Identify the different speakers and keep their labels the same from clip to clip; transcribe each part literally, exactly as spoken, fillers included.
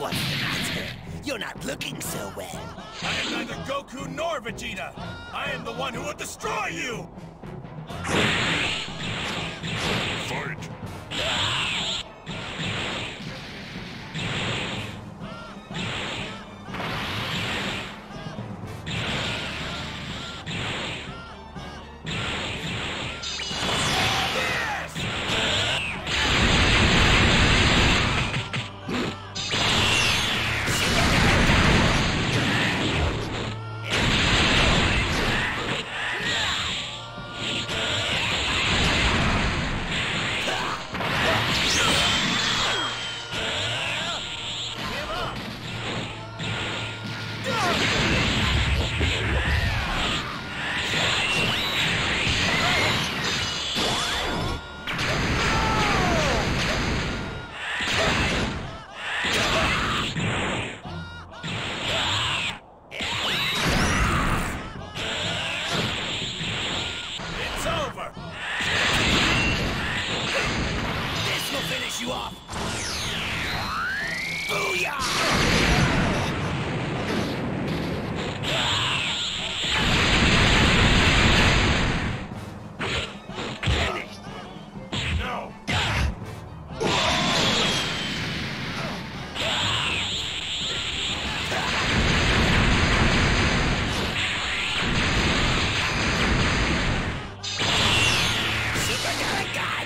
Speaker 1: What's the matter? You're not looking so well.
Speaker 2: I am neither Goku nor Vegeta. I am the one who will destroy you! Fight! You off! Booyah! Finished! No! Super Dragon!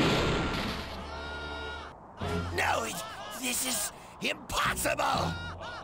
Speaker 2: No, it, this is impossible!